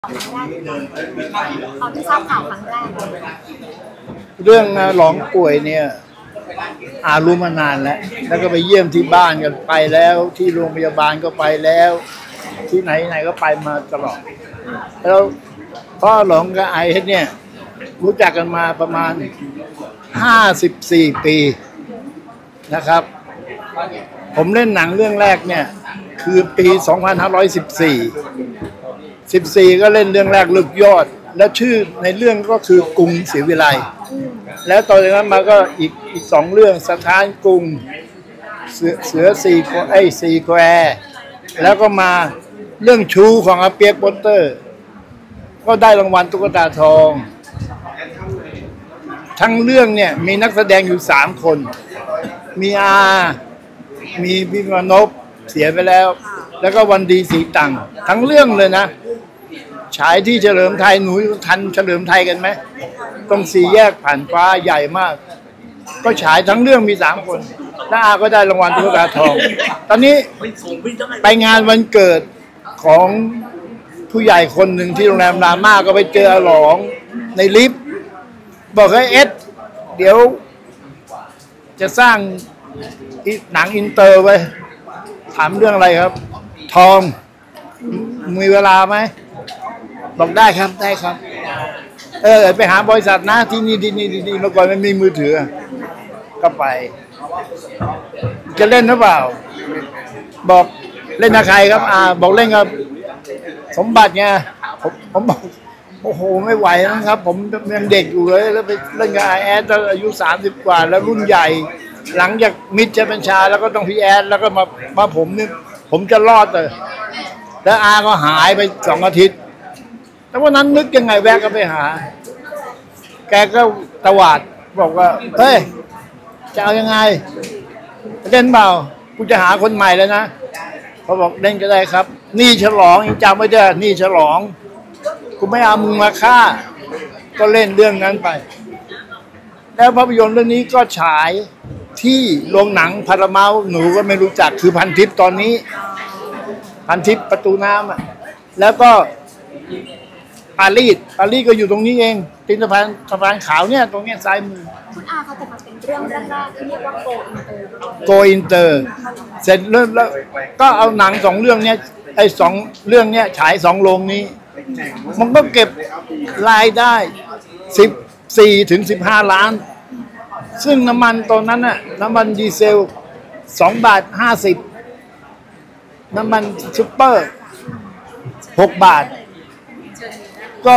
ตอนที่ทราบข่าวครั้งแรกเรื่องหลองป่วยเนี่ยรู้มานานแล้วก็ไปเยี่ยมที่บ้านกันไปแล้วที่โรงพยาบาลก็ไปแล้วที่ไหนก็ไปมาตลอดแล้วพ่อหลองกับไอซ์เนี่ยรู้จักกันมาประมาณ54 ปีนะครับผมเล่นหนังเรื่องแรกเนี่ยคือปี2514ก็เล่นเรื่องแรกลึกยอดและชื่อในเรื่องก็คือกรุงศรีวิไลแล้วต่อจากนั้นมาก็อีก2 เรื่องสถานกรุงเสือสี่แควร์แล้วก็มาเรื่องชูของอาเปียกโปสเตอร์ก็ได้รางวัลตุ๊กตาทองทั้งเรื่องเนี่ยมีนักแสดงอยู่3 คนมีมีพี่มานพเสียไปแล้วก็วันดีสีตังทั้งเรื่องเลยนะฉายที่เฉลิมไทยหนูทันเฉลิมไทยกันไหมตรง4 แยกผ่านฟ้าใหญ่มากก็ฉายทั้งเรื่องมี3 คนแล้วก็ได้รางวัลตุ๊กตาทองตอนนี้ไปงานวันเกิดของผู้ใหญ่คนหนึ่งที่โรงแรมรามาก็ไปเจอหลองในลิฟต์บอกให้เอสเดี๋ยวจะสร้างหนังอินเตอร์ไว้ถามเรื่องอะไรครับทองมีเวลาไหมบอกได้ครับไปหาบริษัทนะที่นี่เมื่อก่อนมันมีมือถือก็ไปจะเล่นหรือเปล่าบอกเล่นกับใครครับบอกเล่นกับสมบัติไงผมบอกโอ้โหไม่ไหวนะครับผมยังเด็กอยู่เลยแล้วไปเล่นกับแอดอายุ30 กว่าแล้วรุ่นใหญ่หลังจากมิตรจะเป็นชาแล้วก็ต้องพี่แอดแล้วก็มาผมนี่ผมจะรอดเลยแล้วก็หายไป2 อาทิตย์แต่วันนั้นนึกยังไงแวะก็ไปหาแกก็ตวาดบอกว่าเฮ้ยจะเอายังไงเล่นเปล่ากูจะหาคนใหม่แล้วนะเขาบอกเล่นก็ได้ครับนี่ฉลองยังจำไม่ได้นี่ฉลองกูไม่เอามึงมาฆ่าก็เล่นเรื่องนั้นไปแล้วภาพยนตร์เรื่องนี้ก็ฉายที่โรงหนังพาราเมาส์หนูก็ไม่รู้จักคือพันทิพย์ตอนนี้พันทิพย์ประตูน้ำแล้วก็ปารีสก็อยู่ตรงนี้เองตินสะพานขาวเนี่ยตรงนี้ซ้ายมือคุณเขาจะมาเป็นเรื่องแรกที่เรียกว่าโกอินเตอร์เสร็จแล้วก็เอาหนัง2 เรื่องเนี้ย2 เรื่องเนี้ยฉาย2 โรงนี้มันก็เก็บรายได้14 ถึง 15 ล้านซึ่งน้ำมันตอนนั้นน่ะน้ำมันดีเซล2.50 บาทน้ำมันซุปเปอร์6 บาทก็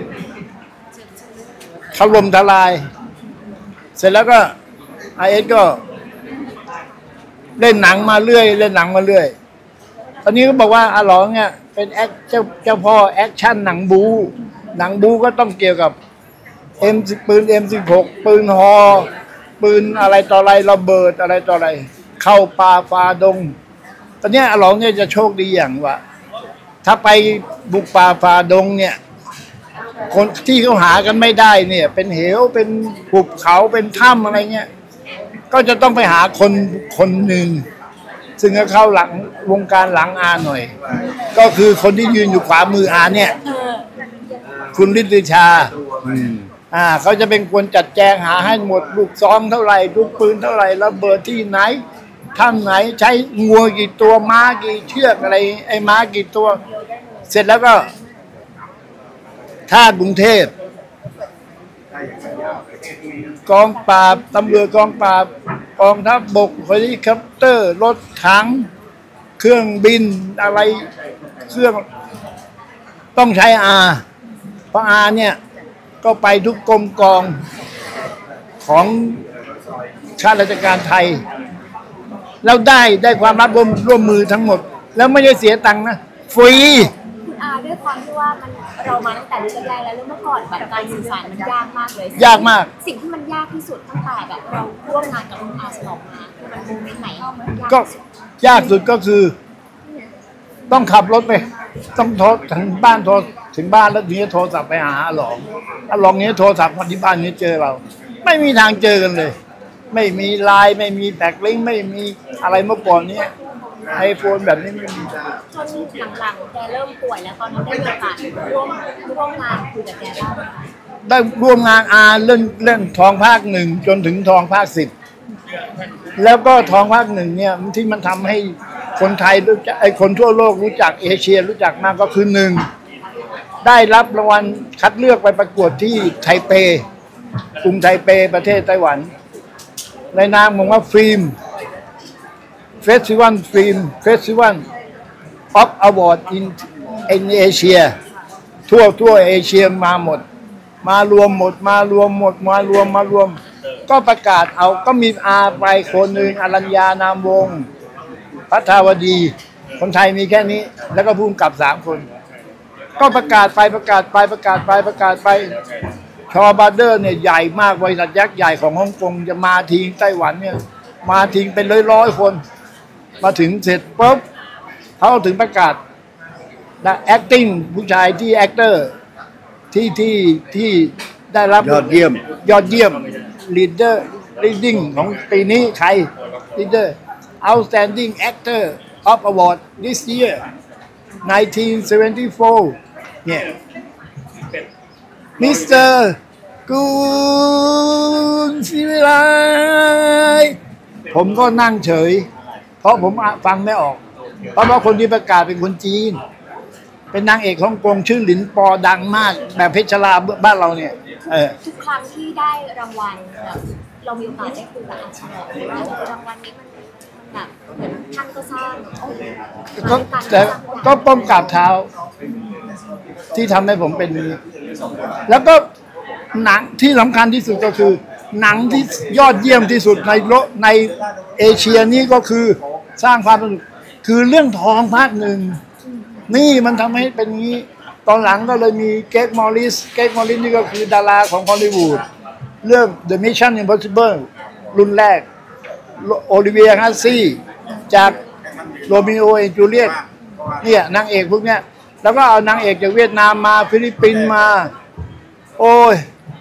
ถล่มทลายเสร็จแล้วก็ISก็เล่นหนังมาเรื่อยตอนนี้ก็บอกว่าหลองเนี่ยเป็นเจ้าพ่อแอคชั่นหนังบูก็ต้องเกี่ยวกับปืน M16 ปืนฮอปืนอะไรต่ออะไรระเบิดอะไรต่ออะไรเข้าป่าฝ่าดงตอนนี้หลองเนี่ยจะโชคดีอย่างว่าถ้าไปบุกป่าฝ่าดงเนี่ยคนที่เขาหากันไม่ได้เนี่ยเป็นเหวเป็นภูเขาเป็นถ้ำอะไรเงี้ยก็จะต้องไปหาคนหนึ่งซึ่งก็เข้าหลังวงการหลังหน่อยก็คือคนที่ยืนอยู่ขวามือเนี่ยคุณฤทธิชาเขาจะเป็นคนจัดแจงหาให้หมดลูกซองเท่าไหร่ลูกปืนเท่าไหร่ระเบิดที่ไหนถ้ำไหนใช้งัวกี่ตัวม้ากี่เชือกอะไรไอ้ม้ากี่ตัวเสร็จแล้วก็ท่ากรุงเทพกองปราบตำรวจกองปราบกองทัพบกเฮลิคอปเตอร์รถถังเครื่องบินอะไรเครื่องต้องใช้เพราะเนี่ยก็ไปทุกกรมกองของข้าราชการไทยแล้วได้ความรับร่วมมือทั้งหมดแล้วไม่ได้เสียตังค์นะฟรีด้วยความที่ว่าเรามาตั้งแต่รุ่นแรกแล้วเมื่อก่อนแบบการสื่อสารมันยากมากเลยยากมากสิ่งที่มันยากที่สุดตั้งแต่แบบเราร่วมงานกับคุณฉลองมาคือมันโมเมนต์ไหนก็ยากสุดก็คือต้องขับรถไปต้องโทรถึงบ้านแล้วทีนี้โทรศัพท์ไปหาหลองนี้โทรศัพท์มาที่บ้านนี้เจอเราไม่มีทางเจอกันเลยไม่มีไลน์ไม่มีแท็กลิงก์ไม่มีอะไรเมื่อก่อนนี้ไอโฟนแบบนี้ไม่มีจนหลังๆแกเริ่มป่วยแล้วตอนนั้นได้มีโอกาสร่วมงานคุยกับแกบ้างไหมคะได้ร่วมงานเรื่องทองภาคหนึ่งจนถึงทองภาค10แล้วก็ทองภาคหนึ่งเนี่ยที่มันทำให้คนไทยรู้จักคนทั่วโลกรู้จักเอเชียรู้จักมากก็คือหนึ่งได้รับรางวัลคัดเลือกไปประกวดที่ไทเปกรุงไทเปประเทศไต้หวันในนามของว่าฟิล์มเฟสติวัลออฟอวอร์ดอินเอเชียทั่วเอเชียมาหมดมารวมก็ประกาศเอาก็มีอาไปคนหนึ่งอรัญญานามวงศ์พัทาวดีคนไทยมีแค่นี้แล้วก็ภูมิกับ3 คนก็ประกาศไปชอบาร์เดอร์เนี่ยใหญ่มากบริษัทยักษ์ใหญ่ของฮ่องกงจะมาทิ้งไต้หวันเนี่ยมาทิ้งเป็นร้อยคนมาถึงเสร็จปุ๊บเขาถึงประกาศและ acting ผู้ชายที่ actor ที่ได้รับยอดเยี่ยม leading ของปีนี้ใคร leader outstanding actor of award this year 1974เนี่ยมิสเตอร์กุนศิวิไลผมก็นั่งเฉยเพราะผมฟังไม่ออกเพราะว่าคนที่ประกาศเป็นคนจีนเป็นนางเอกฮ่องกงชื่อหลินปอดังมากแบบเพชรลาบ้านเราเนี่ยทุกครั้งที่ได้รางวัลแบบเรามีโอกาสได้คุยกับอาชญ์หรือว่ารางวัลนี้มันแบบเหมือนท่านก็สร้างก็ป้อมกราบเท้าที่ทำให้ผมเป็นนี้แล้วก็หนังที่สำคัญที่สุดก็คือหนังที่ยอดเยี่ยมที่สุดในเอเชียนี้ก็คือสร้างความสนุกคือเรื่องทองภาคหนึ่งนี่มันทำให้เป็นงี้ตอนหลังก็เลยมีเกรกมอริสนี่ก็คือดาราของฮอลลีวูดเรื่อง The Mission Impossible รุ่นแรกโอลิเวียฮัสซี่จากโรมิโอแอนด์จูเลียตเนี่ยนางเอกพวกเนี้ยแล้วก็เอานางเอกจากเวียดนามมาฟิลิปปินส์มาโอ้ย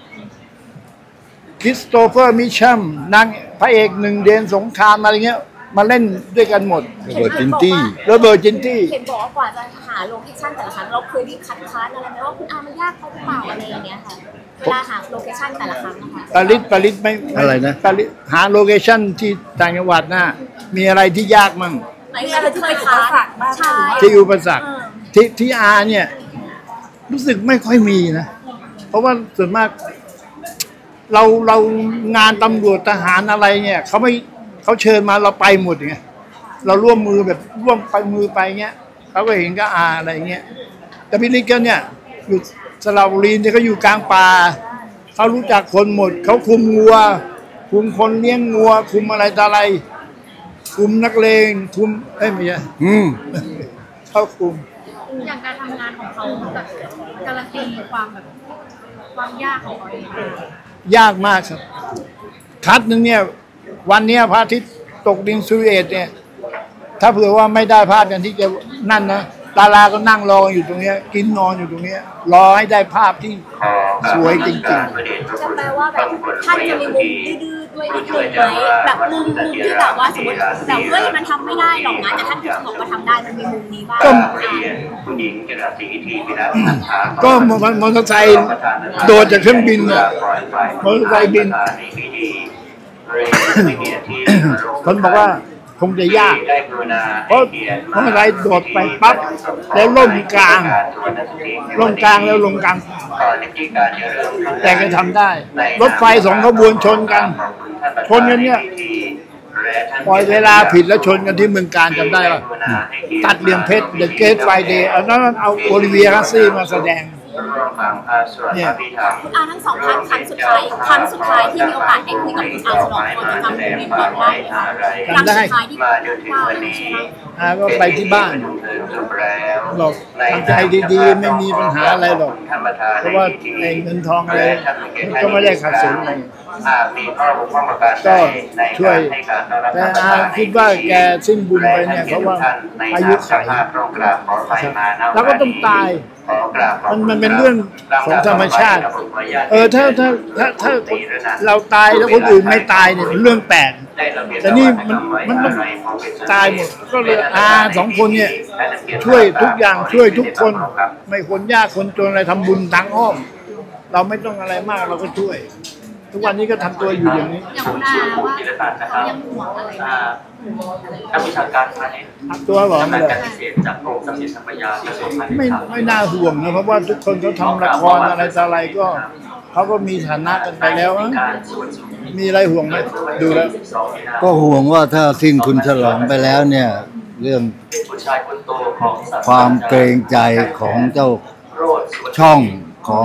คริสโตเฟอร์มิชัมนางพระเอก1 เดือนสงครามอะไรเงี้ยมาเล่นด้วยกันหมดโรเบิร์ตจินตี้เห็นบอกว่ากว่าจะหาโลเคชั่นแต่ละครั้งเราเคยมีคัดค้านอะไรไหมว่าคุณมันยากเขาหรือเปล่าอะไรอย่างเงี้ยค่ะเวลาหาโลเคชั่นแต่ละครั้งนะคะปาริสไม่อะไรนะหาโลเคชั่นที่ต่างจังหวัดน่ะมีอะไรที่ยากมั่งอะไรที่เคยค้านใช่ที่อุปสรรคที่เนี่ยรู้สึกไม่ค่อยมีนะเพราะว่าส่วนมากเรางานตำรวจทหารอะไรเนี่ยเขาเชิญมาเราไปหมดไงเราร่วมมือแบบร่วมไปมือไปเงี้ยเขาก็เห็นก็อะไรเงี้ยแต่พี่ลิกเนี่ยอยู่สระบุรีเนี่ยเขาอยู่กลางป่าเขารู้จักคนหมดเขาคุมงัวคุมคนเลี้ยงงัวคุมอะไรต่ออะไรคุมนักเลงคุมไม่ใช่เขาคุมอย่างการทำงานของเขาแบบการันตีความยากของเขาเองยากมากครับคัดหนึ่งเนี่ยวันนี้พระอาทิตย์ตกดินสุริเอตเนี่ยถ้าเผื่อว่าไม่ได้ภาพอย่างที่จะนั่นนะดาราก็นั่งรออยู่ตรงนี้กินนอนอยู่ตรงนี้รอให้ได้ภาพที่สวยจริงๆจะแปลว่าแบบท่านจะมีมุมดื้อๆด้วยนิดนึงไหมแบบมุมที่แบบว่าสมมติแบบเฮ้ยมันทำไม่ได้หรอกนะแต่ท่านจะบอกว่าทำได้มันมีมุมนี้บ้างก็มอเตอร์ไซค์โดดจากเครื่องบินเนี่ยมอเตอร์ไซค์บินคนบอกว่าคงจะยากเพราะอะไรโดดไปปั๊บแล้วล่มกลางแล้วลงกลางแต่ก็ทำได้รถไฟ2 ขบวนชนกันเนี่ยปล่อยเวลาผิดแล้วชนกันที่เมืองการจำได้ป่ะตัดเหลี่ยมเพชร The Great Friday เอาโอลิเวียฮัสซี่มาแสดงเนี่ยคุณอาทั้ง2 ครั้งสุดท้ายที่มีโอกาสได้คุยกับคุณอาฉลองพอจะจำโมเมนต์นั้นได้ไหมคะครั้งสุดท้ายที่ว่าก็ไปที่บ้านหรอกทำใจดีๆไม่มีปัญหาอะไรหรอกเพราะว่าเงินทองอะไรก็ไม่ได้ขาดสนอะไรก็ช่วยแต่คิดว่าแกสิ้นบุญไปเนี่ยเพราะว่าอายุไขแล้วก็ต้องตายมันเป็นเรื่องของธรรมชาติถ้าเราตายแล้วคนอื่นไม่ตายเนี่ยเป็นเรื่องแปลกแต่นี่มันตายหมดก็เลยสองคนเนี่ยช่วยทุกอย่างช่วยทุกคนไม่คนยากคนจนอะไรทำบุญทางอ้อมเราไม่ต้องอะไรมากเราก็ช่วยทุกวันนี้ก็ทำตัวอยู่อย่างนี้อย่างคุณอาว่าเขายังห่วงอะไรไหมนักวิชาการพาณิชย์ตัวหรอไม่เลยจากกรมทรัพย์สินทรัพยากระทรวงพาณิชย์ไม่น่าห่วงนะเพราะว่าทุกคนเขาทำละครอะไรต่ออะไรก็เขาก็มีฐานะกันไปแล้วมีอะไรห่วงไหมดูแล้วก็ห่วงว่าถ้าสิ้นคุณฉลองไปแล้วเนี่ยเรื่องความเกรงใจของเจ้าช่องของ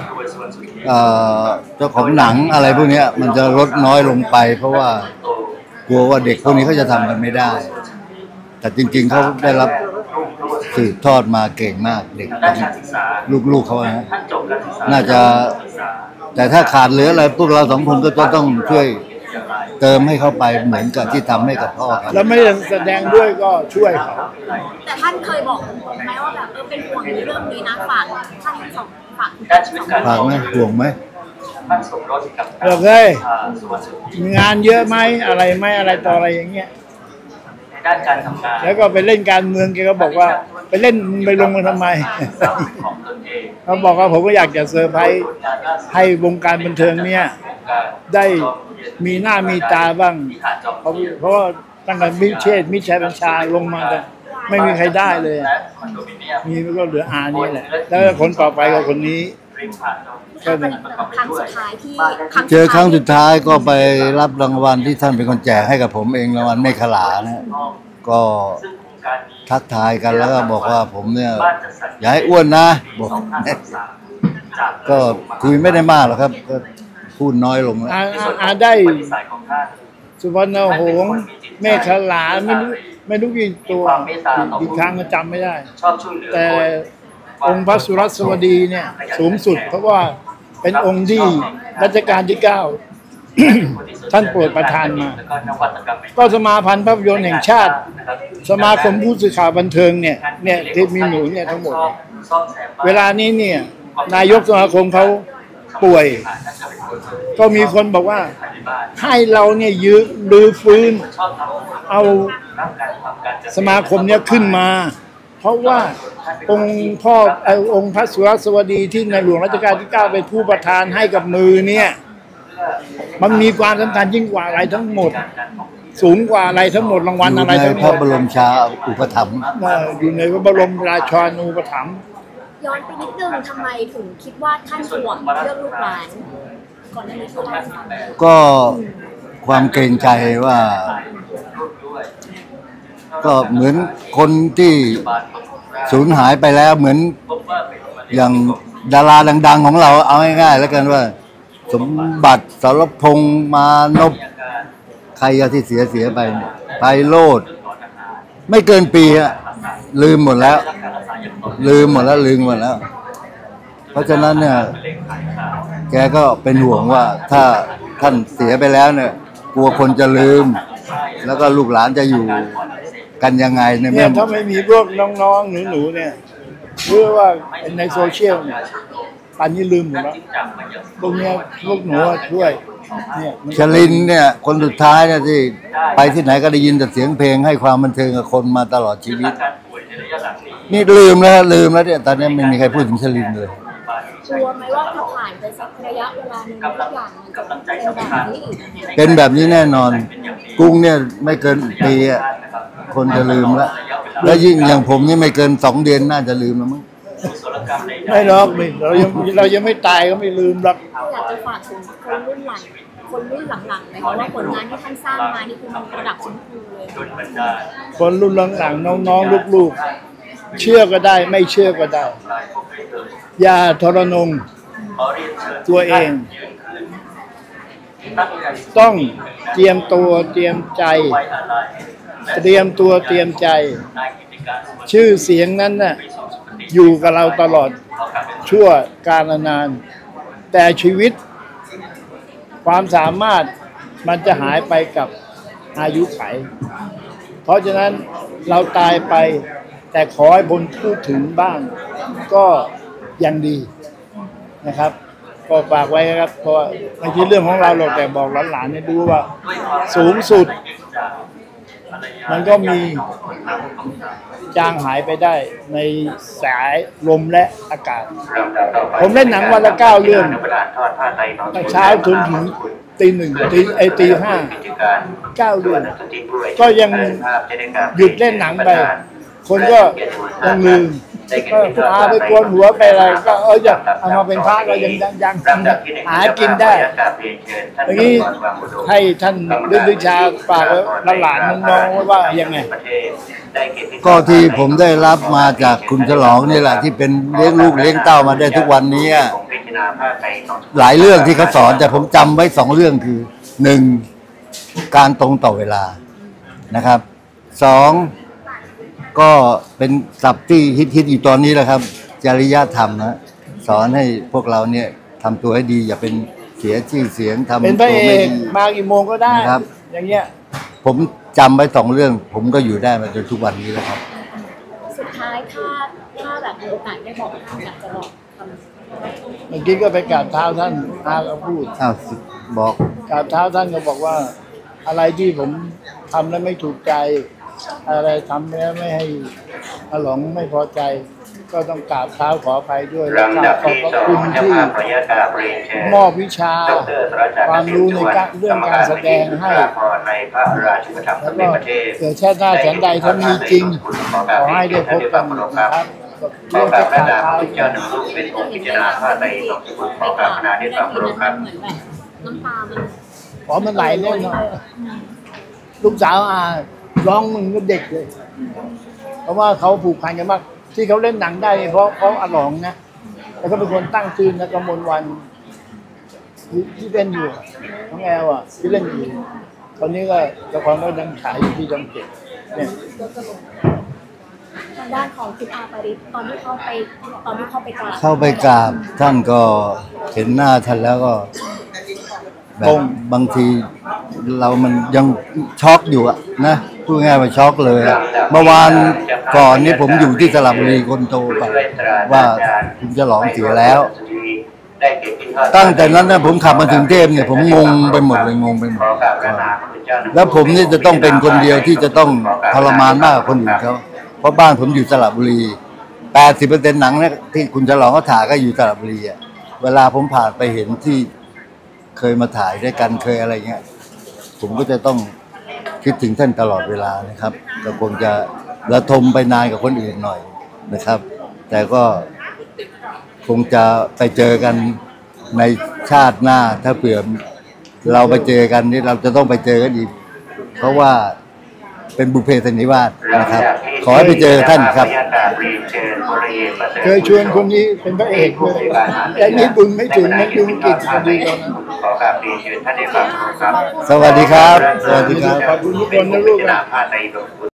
เจ้าของหนังอะไรพวกนี้มันจะลดน้อยลงไปเพราะว่ากลัวว่าเด็กพวกนี้เขาจะทำกันไม่ได้แต่จริงๆเขาได้รับสืบทอดมาเก่งมากเด็กลูกๆเขานะน่าจะแต่ถ้าขาดเหลืออะไรพวกเราสองคนก็ต้องช่วยเติมให้เข้าไปเหมือนกับที่ทำให้กับพ่อครับแล้วไม่แสดงด้วยก็ช่วยเขาแต่ท่านเคยบอกไหมว่าแบบเป็นห่วงในเรื่องนี้นะฝากท่านสองฝากไหมห่วงไหมโอเคงานเยอะไหมอะไรไหมอะไรต่ออะไรอย่างเงี้ยด้านการทำงานแล้วก็ไปเล่นการเมืองแกก็บอกว่าไปเล่นไปลงมาทำไมเขาบอกว่าผมก็อยากจะเซอร์ไพรส์ให้วงการบันเทิงเนี่ยได้มีหน้ามีตาบ้างเพราะว่าตั้งแต่มิชัยบัญชาลงมาแต่ไม่มีใครได้เลยมีก็เหลือนี่แหละแล้วคนต่อไปก็คนนี้ครั้งสุดท้ายที่เจอครั้งสุดท้ายก็ไปรับรางวัลที่ท่านเป็นคนแจกให้กับผมเองรางวัลเมฆลานะก็ทักทายกันแล้วก็บอกว่าผมเนี่ยอย่าให้อ้วนนะบอกก็คุยไม่ได้มากหรอกครับก็พูดน้อยลงแล้วได้สุวรรณหงส์เมฆลาไม่รู้กี่ตัวอีกครั้งก็จำไม่ได้แต่องค์พระสุรสวดีเนี่ยสูงสุดเพราะว่าเป็นองค์ที่รัชกาลที่9ท่านโปรดประทานมาก็สมาพันธ์ภาพยนตร์แห่งชาติสมาคมผู้สื่อข่าวบันเทิงเนี่ยที่มีหนูเนี่ยทั้งหมดเวลานี้เนี่ยนายกสมาคมเขาป่วยก็มีคนบอกว่าให้เราเนี่ยรื้อฟื้นเอาสมาคมเนี่ยขึ้นมาเพราะว่าองค์พระสุรสวดีที่ในหลวงรัชกาลที่9เป็นผู้ประทานให้กับมือเนี่ยมันมีความสำคัญยิ่งกว่าอะไรทั้งหมดสูงกว่าอะไรทั้งหมดรางวัลอะไรทั้งหมดพระบรมชาอุปถัมภ์อยู่ในพระบรมราชานูปถัมภ์ย้อนไปนิดนึงทำไมถึงคิดว่าท่านห่วงเรื่องลูกหลานก่อนหน้านี้ก็ความเกรงใจว่าก็เหมือนคนที่สูญหายไปแล้วเหมือนอย่างดาราดังๆของเราเอาง่ายๆแล้วกันว่าสมบัติสรพงษ์มานพใครที่เสียไปไพโรจน์ไม่เกินปีอะลืมหมดแล้วเพราะฉะนั้นเนี่ยแกก็เป็นห่วงว่าถ้าท่านเสียไปแล้วเนี่ยกลัวคนจะลืมแล้วก็ลูกหลานจะอยู่กันยังไงเนี่ยถ้าไม่มีพวกน้องๆหนูๆเนี่ยหรือว่าในโซเชียลเนี่ยป่านนี้ลืมหมดแล้วพวกนี้พวกหนูช่วยเนี่ยชลินเนี่ยคนสุดท้ายเนี่ยที่ไปที่ไหนก็ได้ยินแต่เสียงเพลงให้ความบันเทิงกับคนมาตลอดชีวิตนี่ลืมแล้วเนี่ยตอนนี้ไม่มีใครพูดถึงชลินเลยกลัวไหมว่าถ้าผ่านไปสักระยะเวลาหนึ่งทุกอย่างมันจะเป็นแบบนี้อีกเป็นแบบนี้แน่นอนกุ้งเนี่ยไม่เกินปีอ่ะคนจะลืมแล้วยิ่งอย่างผมนี่ไม่เกิน2 เดือนน่าจะลืมแล้วมั้งไม่หรอกเรายังไม่ตายก็ไม่ลืมหรอกอยากจะฝากถึงคนรุ่นหลังๆไหมคะว่าผลงานที่ท่านสร้างมานี่คือมันระดับชั้นครูเลยคนรุ่นหลังๆน้องๆลูกๆเชื่อก็ได้ไม่เชื่อก็ได้อย่าทรนงตัวเองต้องเตรียมตัวเตรียมใจชื่อเสียงนั้นน่ะอยู่กับเราตลอดชั่วกาลนานแต่ชีวิตความสามารถมันจะหายไปกับอายุไขเพราะฉะนั้นเราตายไปแแต่ขอให้คนพูดถึงบ้างก็ยังดีนะครับ ก็ฝากไว้ครับเพราะไม่ใช่เรื่องของเราหรอกแต่บอกหลานๆให้ดูว่าสูงสุดมันก็มีจางหายไปได้ในสายลมและอากาศผมเล่นหนังวันละ9 เรื่องตั้งเช้าจนถึงตี 1ตี 5 9 เรื่องก็ยังหยุดเล่นหนังไปคนก็ยังลืมก็อาไปกวนหัวไปอะไรก็จะเอามาเป็นพระก็ยังหากินได้อย่างนี้ให้ท่านดึกวิชาฝากหลานน้องๆว่ายังไงก็ที่ผมได้รับมาจากคุณฉลองนี่แหละที่เป็นเลี้ยงลูกเลี้ยงเต้ามาได้ทุกวันนี้หลายเรื่องที่เขาสอนแต่ผมจำไว้2 เรื่องคือ 1. การตรงต่อเวลานะครับ 2. ก็เป็นศัพท์ที่ฮิตอยู่ตอนนี้แหละครับจริยธรรมนะสอนให้พวกเราเนี่ยทำตัวให้ดีอย่าเป็นเสียชื่อเสียงทำเป็นพระเอกมากี่โมงก็ได้ครับอย่างเงี้ยผมจำไว้2 เรื่องผมก็อยู่ได้มาจนทุกวันนี้แล้วครับสุดท้ายถ้าแบบมีโอกาสได้บอกท่านอยากจะบอกเมื่อกี้ก็ไปกราบเท้าท่านอาก็พูดบอกกราบเท้าท่านก็บอกว่าอะไรที่ผมทำแล้วไม่ถูกใจอะไรทำแล้วไม่ให้อาหลงไม่พอใจก็ต้องกราบเท้าขออภัยด้วยและกราบขอบพระคุณที่มอบวิชาความรู้ในเรื่องการแสดงให้แล้วก็เกิดชาติหน้าฉันใดถ้ามีจริงขอให้ได้พบกันนะครับเรื่องการกราบเท้าเจ้าหนึ่งลูกเป็นองค์พิจารณาผ้าไตรสองสุขขอกราบพระนาที่ความเคารพครับเหมือนแบบน้ำตามันไหลแน่นอนลูกสาวร้องมึงก็เด็กเลยเพราะว่าเขาผูกพันกันมากที่เขาเล่นหนังได้เพราะเขาอาหลองนะแล้วก็เป็นคนตั้งชื่อนะกมลวันที่เล่นอยู่น้องแอลที่เล่นอยู่ตอนนี้ก็ละครก็ยังขายอยู่ที่ช่อง7เนี่ยทางด้านของคุณอาปริศตอนที่เข้าไปกราบท่านก็เห็นหน้าท่านแล้วก็แบบบางทีเรามันยังช็อกอยู่อะนะพูดง่ายว่าช็อกเลยเมื่อวานก่อนนี้ผมอยู่ที่สระบุรีคนโตไปว่าคุณฉลองเสียแล้วตั้งแต่นั้นนะผมขับมาถึงเทพเนี่ยผมงงไปหมดแล้วผมนี่จะต้องเป็นคนเดียวที่จะต้องทรมานมากกว่าคนอื่นเขาเพราะบ้านผมอยู่สระบุรี 80% หนังเนี่ยที่คุณฉลองเขาถ่ายก็อยู่สระบุรีอ่ะเวลาผมผ่านไปเห็นที่เคยมาถ่ายด้วยกันเคยอะไรเงี้ยผมก็จะต้องคิดถึงท่านตลอดเวลานะครับก็คงจะระทมไปนานกับคนอื่นหน่อยนะครับ แต่ก็คงจะไปเจอกันในชาติหน้าถ้าเผื่อเราไปเจอกันนี่เราจะต้องไปเจอกันอีกเพราะว่าเป็นบุพเพสันนิวาสนะครับขอให้ไปเจอท่านครับเคยชวนคนนี้เป็นพระเอกเลยแต่นี่บุญไม่ถึงไม่ถึงกิจพอดีตอนนั้นสวัสดีครับสวัสดีครับขอบคุณทุกคนนะลูก